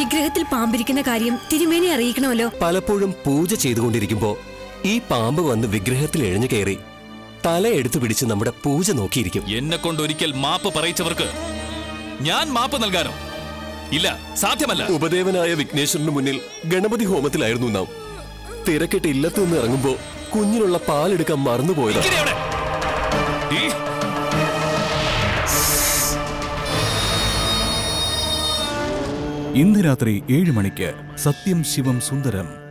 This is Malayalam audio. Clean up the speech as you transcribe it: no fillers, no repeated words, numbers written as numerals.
വിഗ്രഹത്തിൽ പാമ്പിരിക്കുന്ന കാര്യം തിരുമേനി അറിയിക്കണമല്ലോ. പലപ്പോഴും പൂജ ചെയ്തുകൊണ്ടിരിക്കുമ്പോ ഈ പാമ്പ് വന്ന് വിഗ്രഹത്തിൽ എഴഞ്ഞു കയറി തല എടുത്തു പിടിച്ച് നമ്മുടെ പൂജ നോക്കിയിരിക്കും. എന്നെ കൊണ്ട് ഒരിക്കൽ മാപ്പ് പറയിച്ചവർക്ക് ഞാൻ മാപ്പ് നൽകാനോ? ഇല്ല, സാധ്യമല്ല. ഉപദേവനായ വിഘ്നേശ്വരന് മുന്നിൽ ഗണപതി ഹോമത്തിലായിരുന്നു നാം. തിരക്കിട്ട് ഇല്ലത്തുനിന്ന് ഇറങ്ങുമ്പോ കുഞ്ഞിനുള്ള പാലെടുക്കാൻ മറന്നുപോയത്. ഇന്ന് രാത്രി 7 മണിക്ക് സത്യം ശിവം സുന്ദരം.